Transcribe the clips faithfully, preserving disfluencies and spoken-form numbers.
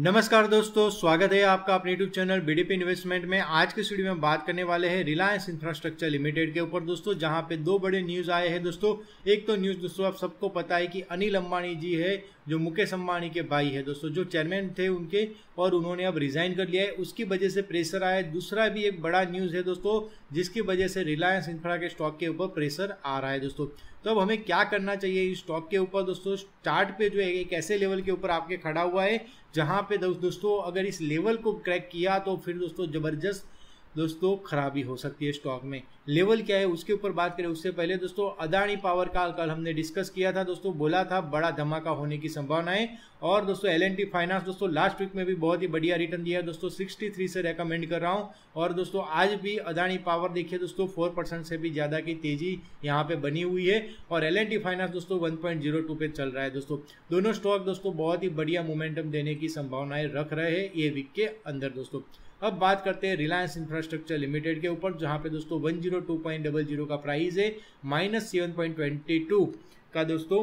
नमस्कार दोस्तों, स्वागत है आपका अपने यूट्यूब चैनल बीडीपी इन्वेस्टमेंट में। आज के वीडियो में बात करने वाले हैं रिलायंस इंफ्रास्ट्रक्चर लिमिटेड के ऊपर दोस्तों, जहां पे दो बड़े न्यूज़ आए हैं दोस्तों। एक तो न्यूज़ दोस्तों आप सबको पता है कि अनिल अंबानी जी है जो मुकेश अंबानी के भाई है दोस्तों, जो चेयरमैन थे उनके, और उन्होंने अब रिजाइन कर लिया है। उसकी वजह से प्रेशर आया। दूसरा भी एक बड़ा न्यूज़ है दोस्तों, जिसकी वजह से रिलायंस इंफ्रा के स्टॉक के ऊपर प्रेशर आ रहा है दोस्तों। तो अब हमें क्या करना चाहिए इस स्टॉक के ऊपर दोस्तों। स्टार्ट पे जो है एक ऐसे लेवल के ऊपर आपके खड़ा हुआ है जहां पे दोस्तों अगर इस लेवल को क्रैक किया तो फिर दोस्तों जबरदस्त दोस्तों खराबी हो सकती है स्टॉक में। लेवल क्या है उसके ऊपर बात करें उससे पहले दोस्तों, अदानी पावर का कल हमने डिस्कस किया था दोस्तों, बोला था बड़ा धमाका होने की संभावना है। और दोस्तों एल एंड टी फाइनेंस दोस्तों लास्ट वीक में भी बहुत ही बढ़िया रिटर्न दिया है दोस्तों, तिरसठ से रेकमेंड कर रहा हूं। और दोस्तों आज भी अदानी पावर देखिए दोस्तों चार परसेंट से भी ज़्यादा की तेजी यहाँ पे बनी हुई है। और एल एंड टी फाइनेंस दोस्तों वन पॉइंट ज़ीरो टू पे चल रहा है दोस्तों। दोनों स्टॉक दोस्तों बहुत ही बढ़िया मोमेंटम देने की संभावनाएं रख रहे हैं ये वीक के अंदर दोस्तों। अब बात करते हैं रिलायंस इंफ्रास्ट्रक्चर लिमिटेड के ऊपर, जहां पे दोस्तों one zero two point double zero का प्राइस है, minus seven point twenty two का दोस्तों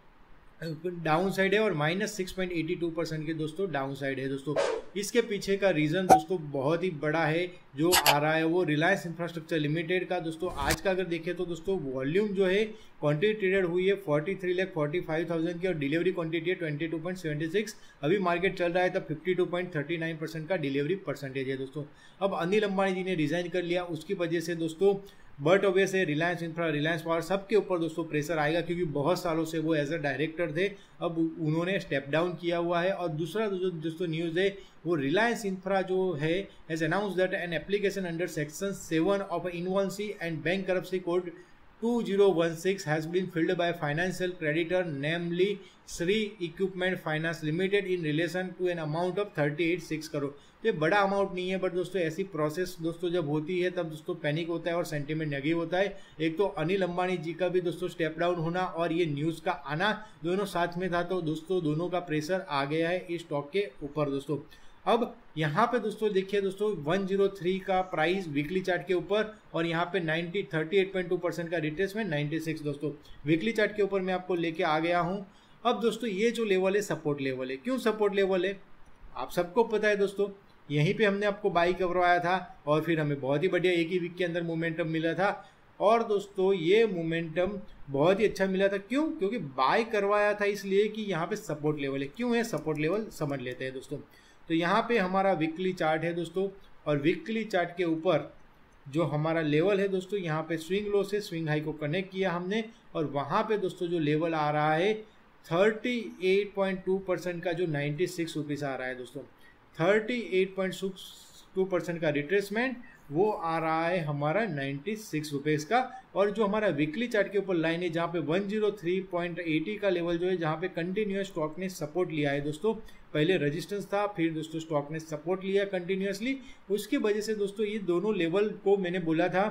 डाउन साइड है और minus six point eighty two percent के दोस्तों डाउन साइड है दोस्तों। इसके पीछे का रीज़न दोस्तों बहुत ही बड़ा है जो आ रहा है, वो रिलायंस इंफ्रास्ट्रक्चर लिमिटेड का दोस्तों आज का अगर देखें तो दोस्तों वॉल्यूम जो है क्वांटिटी ट्रेडेड हुई है forty three lakh forty five thousand की, और डिलीवरी क्वांटिटी है twenty two point seventy six. अभी मार्केट चल रहा है तब fifty two point thirty nine percent का डिलीवरी परसेंटेज है दोस्तों। अब अनिल अंबानी जी ने रिजाइन कर लिया, उसकी वजह से दोस्तों बट ऑब्वियस है रिलायंस इंफ्रा, रिलायंस पावर सबके ऊपर दोस्तों प्रेशर आएगा, क्योंकि बहुत सालों से वो एज अ डायरेक्टर थे, अब उन्होंने स्टेप डाउन किया हुआ है। और दूसरा जो दोस्तों न्यूज़ है वो रिलायंस इंफ्रा जो है has announce that an application under section seven of insolvency and bankruptcy code two zero one six has been filled by financial creditor namely Srei equipment finance limited in relation to an amount of thirty eight six crore. तो ये बड़ा amount नहीं है, but दोस्तों ऐसी process दोस्तों जब होती है तब दोस्तों पैनिक होता है और सेंटीमेंट नेगेटिव होता है। एक तो अनिल अंबानी जी का भी दोस्तों स्टेप डाउन होना और ये न्यूज़ का आना दोनों साथ में था, तो दोस्तों दोनों का प्रेशर आ गया है इस स्टॉक के ऊपर दोस्तों। अब यहाँ पे दोस्तों देखिए दोस्तों वन जीरो थ्री का प्राइस वीकली चार्ट के ऊपर, और यहाँ पे ninety thirty eight point two percent का रिट्रेसमेंट नाइंटी सिक्स दोस्तों वीकली चार्ट के ऊपर मैं आपको लेके आ गया हूँ। अब दोस्तों ये जो लेवल है सपोर्ट लेवल है। क्यों सपोर्ट लेवल है आप सबको पता है दोस्तों, यहीं पे हमने आपको बाई करवाया था और फिर हमें बहुत ही बढ़िया एक ही वीक के अंदर मोमेंटम मिला था। और दोस्तों ये मोमेंटम बहुत ही अच्छा मिला था। क्यों? क्योंकि बाय करवाया था इसलिए कि यहाँ पे सपोर्ट लेवल है। क्यों है सपोर्ट लेवल समझ लेते हैं दोस्तों। तो यहाँ पे हमारा वीकली चार्ट है दोस्तों, और वीकली चार्ट के ऊपर जो हमारा लेवल है दोस्तों, यहाँ पे स्विंग लो से स्विंग हाई को कनेक्ट किया हमने, और वहाँ पे दोस्तों जो लेवल आ रहा है thirty eight point two percent का जो नाइन्टी सिक्स रुपीज़ आ रहा है दोस्तों, thirty eight point two percent का रिट्रेसमेंट वो आ रहा है हमारा नाइन्टी सिक्स रुपीज़ का। और जो हमारा वीकली चार्ट के ऊपर लाइन है जहाँ पे one zero three point eighty का लेवल जो है, जहाँ पे कंटिन्यूस स्टॉक ने सपोर्ट लिया है दोस्तों, पहले रेजिस्टेंस था फिर दोस्तों स्टॉक ने सपोर्ट लिया कंटिन्यूसली। उसकी वजह से दोस्तों ये दोनों लेवल को मैंने बोला था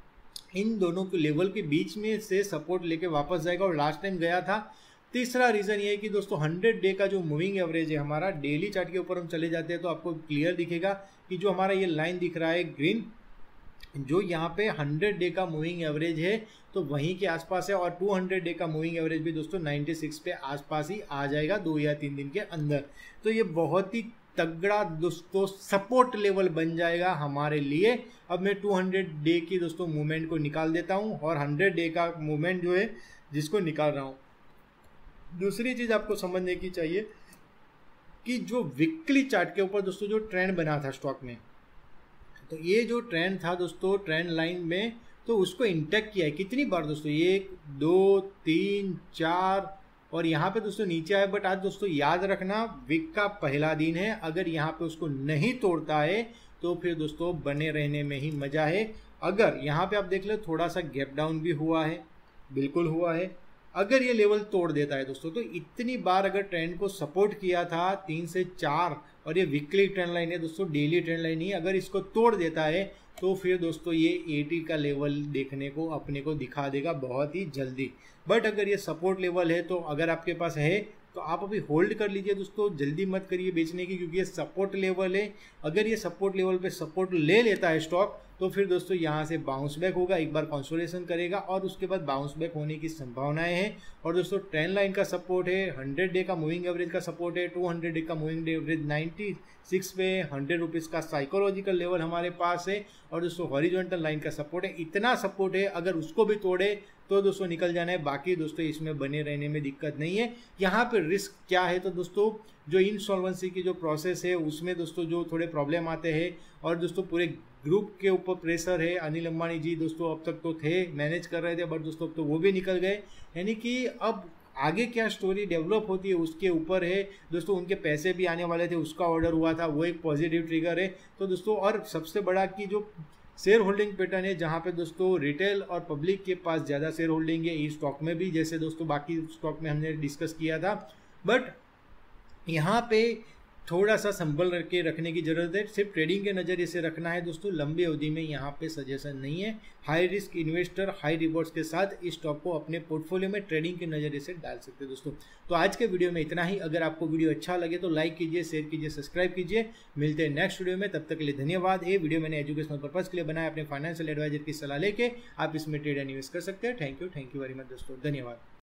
इन दोनों के लेवल के बीच में से सपोर्ट लेके वापस जाएगा, और लास्ट टाइम गया था। तीसरा रीज़न ये है कि दोस्तों हंड्रेड डे का जो मूविंग एवरेज है हमारा, डेली चार्ट के ऊपर हम चले जाते हैं तो आपको क्लियर दिखेगा कि जो हमारा ये लाइन दिख रहा है ग्रीन, जो यहाँ पे हंड्रेड डे का मूविंग एवरेज है तो वहीं के आसपास है, और टू हंड्रेड डे का मूविंग एवरेज भी दोस्तों नाइन्टी सिक्स पे आसपास ही आ जाएगा दो या तीन दिन के अंदर। तो ये बहुत ही तगड़ा दोस्तों सपोर्ट लेवल बन जाएगा हमारे लिए। अब मैं टू हंड्रेड डे की दोस्तों मूवमेंट को निकाल देता हूँ, और हंड्रेड डे का मूवमेंट जो है जिसको निकाल रहा हूँ। दूसरी चीज़ आपको समझने की चाहिए कि जो वीकली चार्ट के ऊपर दोस्तों जो ट्रेंड बना था स्टॉक में, तो ये जो ट्रेंड था दोस्तों ट्रेंड लाइन में, तो उसको इंटेक्ट किया है कितनी बार दोस्तों, एक दो तीन चार, और यहाँ पे दोस्तों नीचे आए। बट आज दोस्तों याद रखना वीक का पहला दिन है, अगर यहाँ पे उसको नहीं तोड़ता है तो फिर दोस्तों बने रहने में ही मज़ा है। अगर यहाँ पे आप देख लो थोड़ा सा गैप डाउन भी हुआ है, बिल्कुल हुआ है। अगर ये लेवल तोड़ देता है दोस्तों, तो इतनी बार अगर ट्रेंड को सपोर्ट किया था तीन से चार, और ये वीकली ट्रेंड लाइन है दोस्तों, डेली ट्रेंड लाइन ही, अगर इसको तोड़ देता है तो फिर दोस्तों ये एटी का लेवल देखने को अपने को दिखा देगा बहुत ही जल्दी। बट अगर ये सपोर्ट लेवल है तो अगर आपके पास है तो आप अभी होल्ड कर लीजिए दोस्तों, जल्दी मत करिए बेचने की, क्योंकि ये सपोर्ट लेवल है। अगर ये सपोर्ट लेवल पे सपोर्ट ले लेता है स्टॉक तो फिर दोस्तों यहाँ से बाउंस बैक होगा, एक बार कंसोलिडेशन करेगा और उसके बाद बाउंस बैक होने की संभावनाएं हैं। और दोस्तों ट्रेंड लाइन का सपोर्ट है, हंड्रेड डे का मूविंग एवरेज का सपोर्ट है, टू हंड्रेड डे का मूविंग एवरेज नाइन्टी सिक्स पे, हंड्रेड रुपीज़ का साइकोलॉजिकल लेवल हमारे पास है और दोस्तों हॉरिजॉन्टल लाइन का सपोर्ट है। इतना सपोर्ट है, अगर उसको भी तोड़े तो दोस्तों निकल जाना है, बाकी दोस्तों इसमें बने रहने में दिक्कत नहीं है। यहाँ पे रिस्क क्या है तो दोस्तों जो इनसॉल्वेंसी की जो प्रोसेस है उसमें दोस्तों जो थोड़े प्रॉब्लम आते हैं और दोस्तों पूरे ग्रुप के ऊपर प्रेशर है। अनिल अंबानी जी दोस्तों अब तक तो थे, मैनेज कर रहे थे, बट दोस्तों अब तो वो भी निकल गए। यानी कि अब आगे क्या स्टोरी डेवलप होती है उसके ऊपर है दोस्तों। उनके पैसे भी आने वाले थे, उसका ऑर्डर हुआ था, वो एक पॉजिटिव ट्रिगर है। तो दोस्तों और सबसे बड़ा कि जो शेयर होल्डिंग पैटर्न है जहाँ पे दोस्तों रिटेल और पब्लिक के पास ज़्यादा शेयर होल्डिंग है, इस स्टॉक में भी, जैसे दोस्तों बाकी स्टॉक में हमने डिस्कस किया था। बट यहाँ पे थोड़ा सा संभल के रखने की ज़रूरत है, सिर्फ ट्रेडिंग के नज़रिए से रखना है दोस्तों। लंबी अवधि में यहाँ पे सजेशन नहीं है। High risk investor high rewards के साथ इस स्टॉक को अपने पोर्टफोलियो में ट्रेडिंग के नज़रिए से डाल सकते हैं दोस्तों। तो आज के वीडियो में इतना ही। अगर आपको वीडियो अच्छा लगे तो लाइक कीजिए, शेयर कीजिए, सब्सक्राइब कीजिए। मिलते हैं नेक्स्ट वीडियो में, तब तक के लिए धन्यवाद। ये वीडियो मैंने एजुकेशनल पर्पज़ के लिए बनाया, अपने फाइनेंशियल एडवाइजर की सलाह लेके आप इसमें ट्रेड एंड इन्वेस्ट कर सकते हैं। Thank you thank you very much दोस्तों, धन्यवाद।